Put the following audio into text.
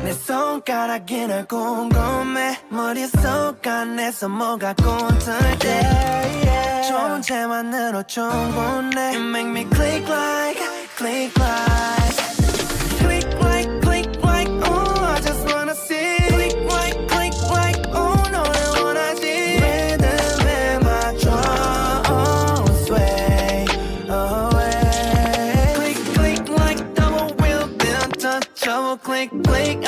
내 손가락이 널 궁금해 머릿속 안에서 뭐가 꿈틀 때 좋은 채만으로 충분해 You make me click like click like click like click like oh I just wanna see click like oh 너를 원하지 리듬에 맞춰 oh sway away click click like double wheel built untouchable click click